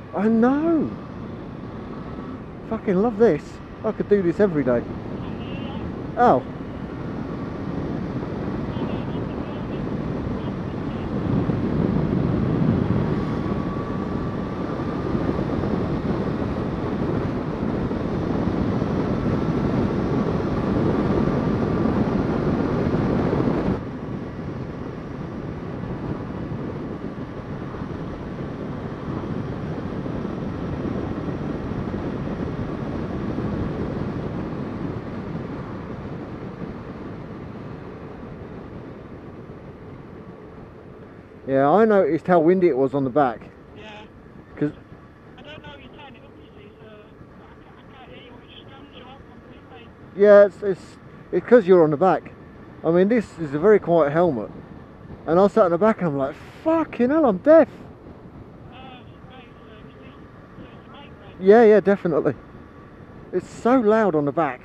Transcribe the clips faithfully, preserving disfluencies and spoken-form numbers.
I know. Fucking love this. I could do this every day. Oh. Yeah, I noticed how windy it was on the back. Yeah. Because I don't know, you turn it up, you see, so I can't, I can't hear you, it just stands you up completely. yeah, it's it's because you're on the back. I mean, this is a very quiet helmet, and I sat in the back and I'm like, fucking hell, I'm deaf. Oh, right, so it's this, so it's the mic then? Yeah, yeah, definitely. It's so loud on the back.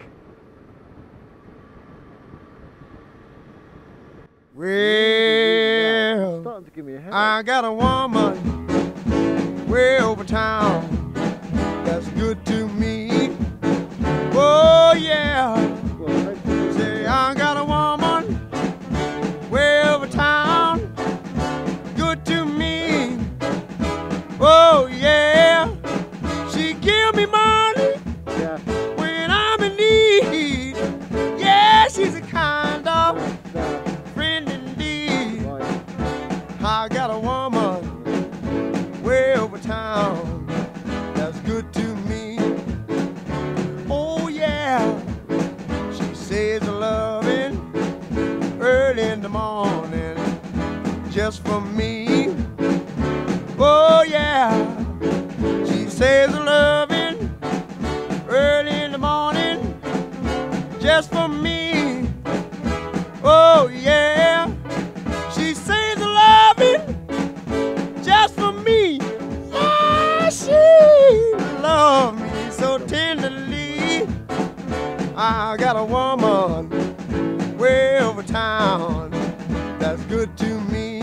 Well, Starting to give me a headache. I got a woman way over town that's good to me. Oh yeah. Say I got a woman way over town good to me. Oh yeah. She give me money Yeah. when I'm in need. Yeah, she's a kind of friend indeed. I got a woman way over town that's good to me. Oh yeah, she says a loving early in the morning just for me. Oh yeah, she says a loving early in the morning just for me. Oh yeah, she says a loving just for me. Yeah, she loves me so tenderly. I got a woman way over town that's good to me.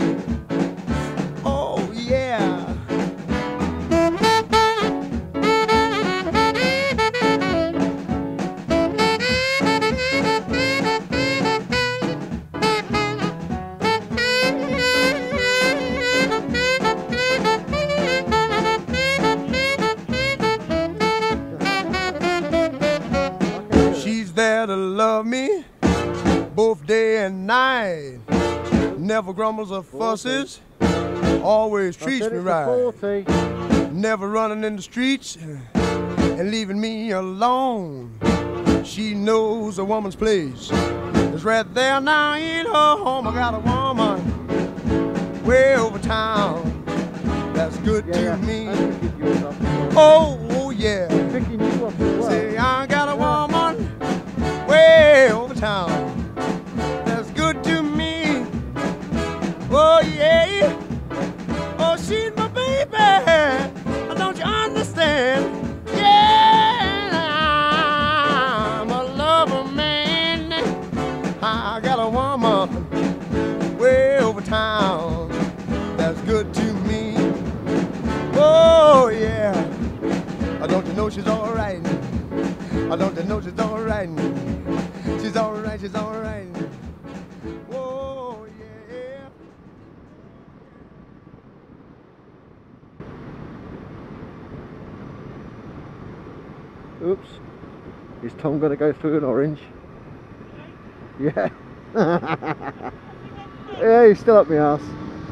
Oh yeah. She's there to love me both day and night. Never grumbles or fusses, always I treats said me it's a right. forty. Never running in the streets and leaving me alone. She knows a woman's place is right there now in her home. I got a woman way over town that's good Yeah, to yeah. me. I can pick yours up as well. Oh, oh yeah. Picking you up as well. Say I got a woman way over town that's good to me. Oh yeah. Oh, she's my baby. Don't you understand? Yeah, I'm a lover man. I got a woman way over town that's good to me. Oh yeah. Don't you know she's all right? Don't you know she's all right? She's all right, she's all right. Oh yeah. Oops. Is Tom going to go through an orange? Yeah. Yeah, he's still up my ass.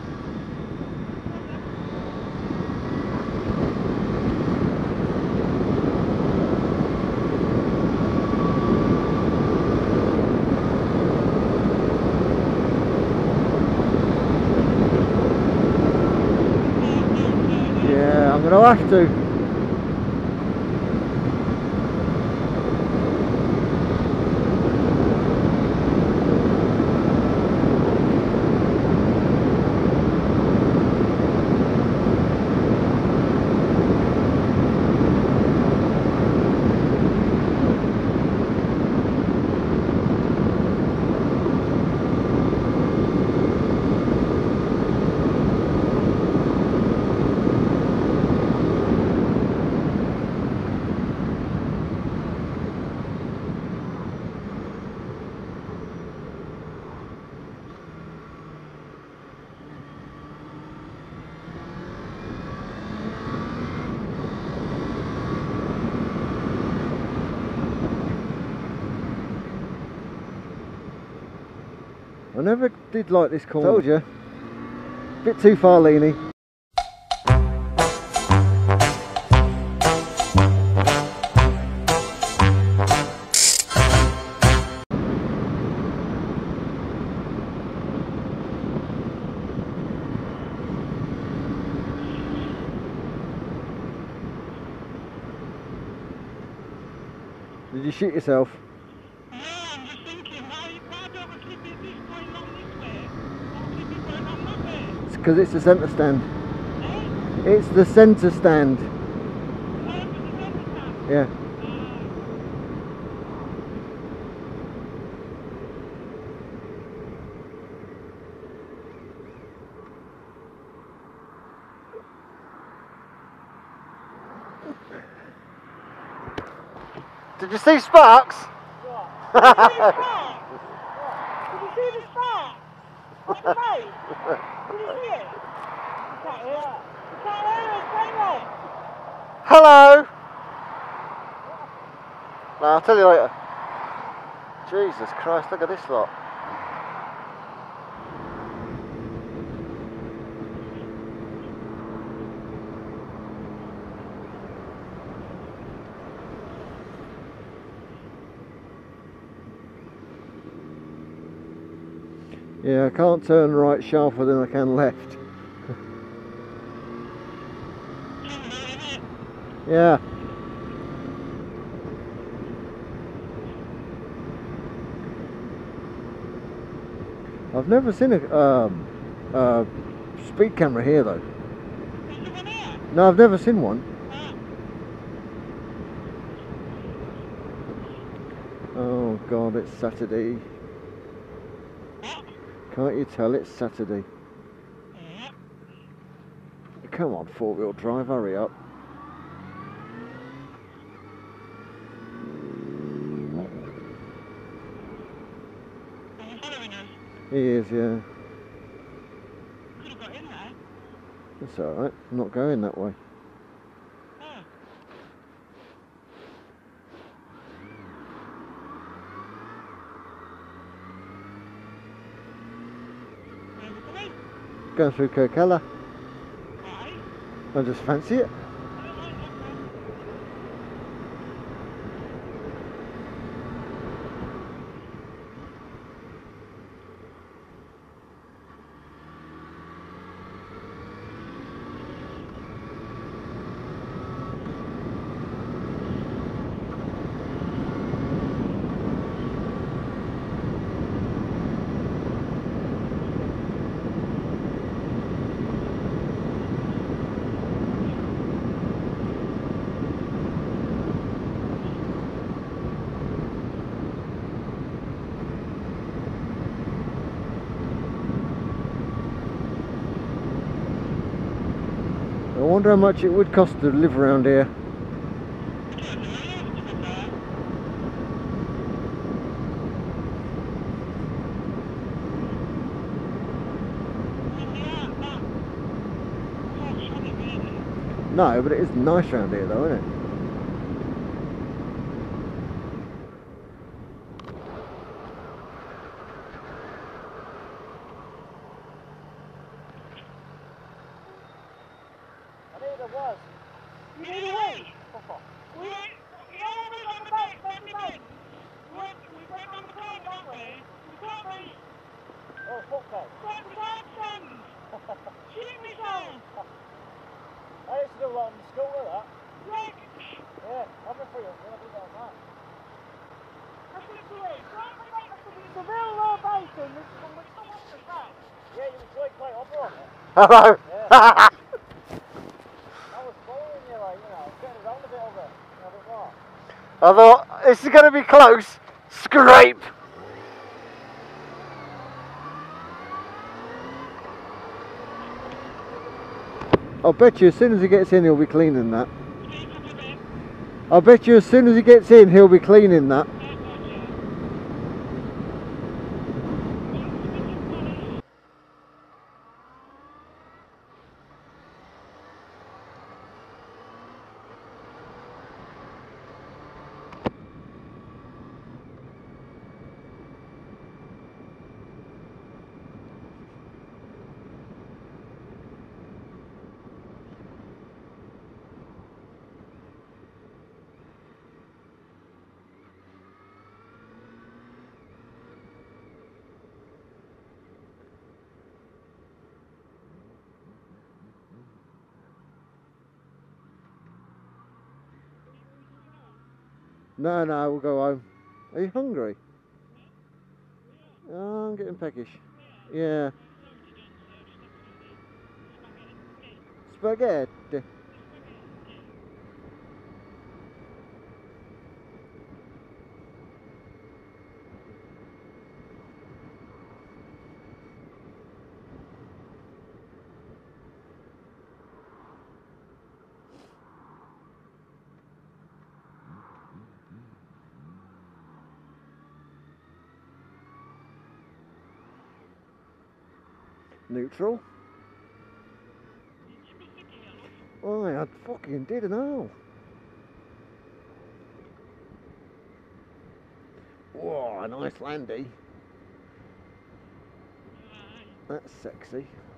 Yeah, I'm going to have to. I never did like this corner. Told you. Bit too far leany. Did you shoot yourself? No, I'm just thinking, why, why don't we keep it this going on this way, or keep it going on that way? It's because it's the centre stand. Eh? It's the centre stand. Why was the centre stand? Yeah. Did you see sparks? Did you see the spark? Did you see the spark? On the face? Did you see it? You can't hear it. You can't hear it, can you? Hello! No, I'll tell you later. Jesus Christ, look at this lot. Yeah, I can't turn right sharper than I can left. Yeah. I've never seen a um, uh, speed camera here though. No, I've never seen one. Oh God, it's Saturday. Can't you tell it's Saturday? Come on, four-wheel drive, hurry up. He is, yeah. Could have got in there. That's alright, I'm not going that way. Oh. Where are we going? Going through Kirkella. Why? I just fancy it. I wonder how much it would cost to live around here. No, but it is nice around here though, isn't it? I used to do a lot in school with that. Yeah, I'm a free one, I'll do that on that. It's a real low basin, this is one which I want to try. Yeah, you were going quite over on it. Hello! Yeah. I was following you, like, you know, getting around a bit over it. You know, a bit more. I thought, this is going to be close. Scrape! I'll bet you as soon as he gets in he'll be cleaning that. I'll bet you as soon as he gets in he'll be cleaning that. No, no, we'll go home. Are you hungry? Oh, I'm getting peckish. Yeah. Spaghetti. Neutral. Oh, I fucking didn't know. Whoa, a nice landy. That's sexy.